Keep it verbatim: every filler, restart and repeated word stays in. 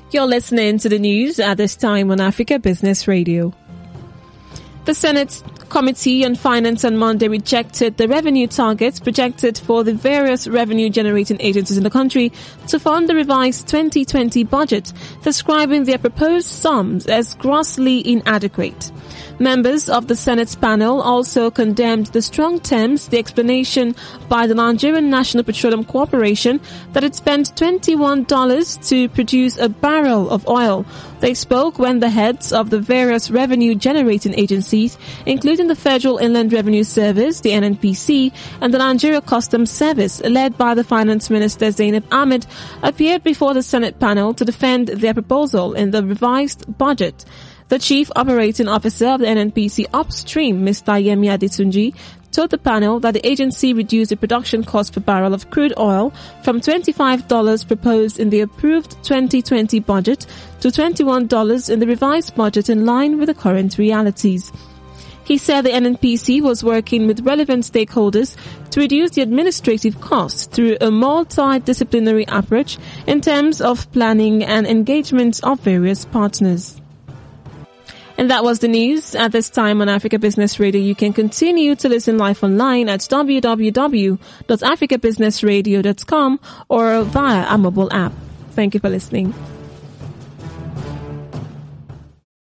You're listening to the news at this time on Africa Business Radio. The Senate Committee on Finance on Monday rejected the revenue targets projected for the various revenue-generating agencies in the country to fund the revised twenty twenty budget, describing their proposed sums as grossly inadequate. Members of the Senate panel also condemned the strong terms the explanation by the Nigerian National Petroleum Corporation that it spent twenty-one dollars to produce a barrel of oil. They spoke when the heads of the various revenue-generating agencies, including the Federal Inland Revenue Service, the N N P C, and the Nigeria Customs Service, led by the Finance Minister Zainab Ahmed, appeared before the Senate panel to defend their proposal in the revised budget. The Chief Operating Officer of the N N P C Upstream, Mister Yemi Adetunji, told the panel that the agency reduced the production cost per barrel of crude oil from twenty-five dollars proposed in the approved twenty twenty budget to twenty-one dollars in the revised budget, in line with the current realities. He said the N N P C was working with relevant stakeholders to reduce the administrative costs through a multidisciplinary approach in terms of planning and engagement of various partners. And that was the news at this time on Africa Business Radio. You can continue to listen live online at w w w dot africa business radio dot com or via our mobile app. Thank you for listening.